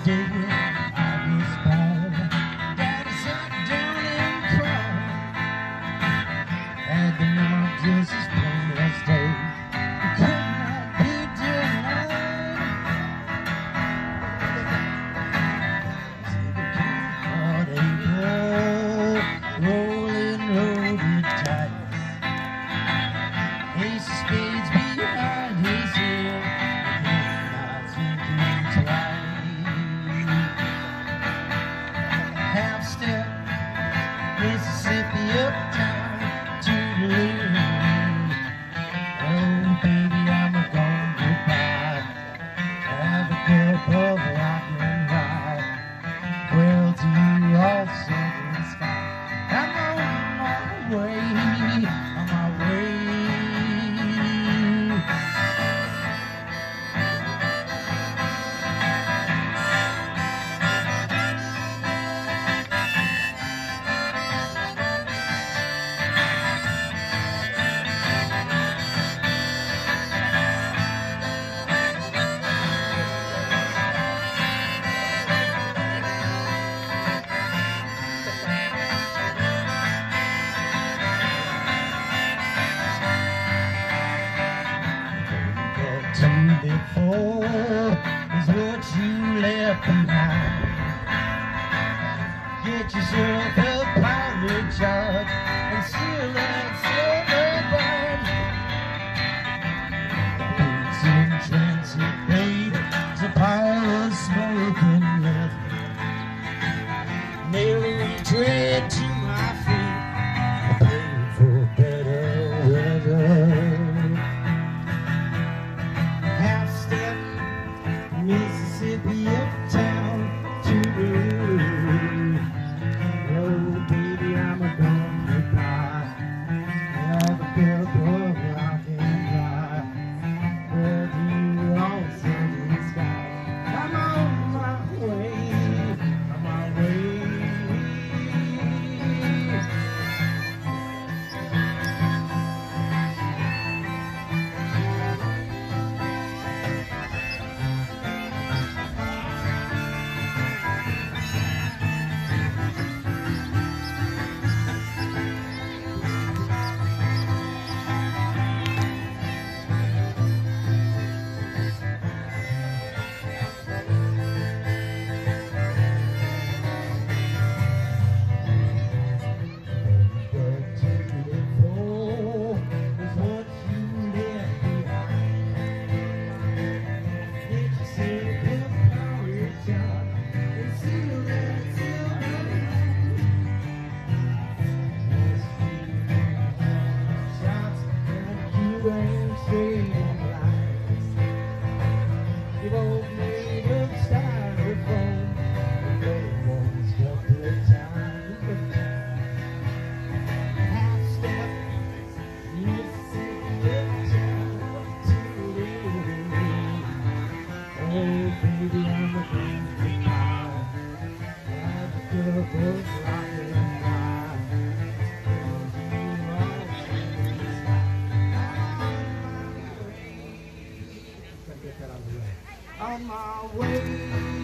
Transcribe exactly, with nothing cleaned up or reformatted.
day I was born, Daddy sat down and cried. Had the night just as plain as day, it could not be denied. See the heartache rolling loaded dice, ace of spades behind his ear, not thinking twice. Half step, Mississippi uptown, Toodles. Oh baby, I'm a gone goodbye. Have a cup of rock and rye. Well, to you all southern sky, I'm on my way, on my way. Before is what you left behind. Get yourself a pilot charge and seal that silver bond. Boots in transit, babe, there's a pile of smoking lead. Nailing tread to my feet, I prayed for better weather. Mississippi uptown, Toodles. Oh baby, I'm a gone goodbye. Have a cup of rock and rye. Where do you all see the sky? I'm on my way, on my way. On my way.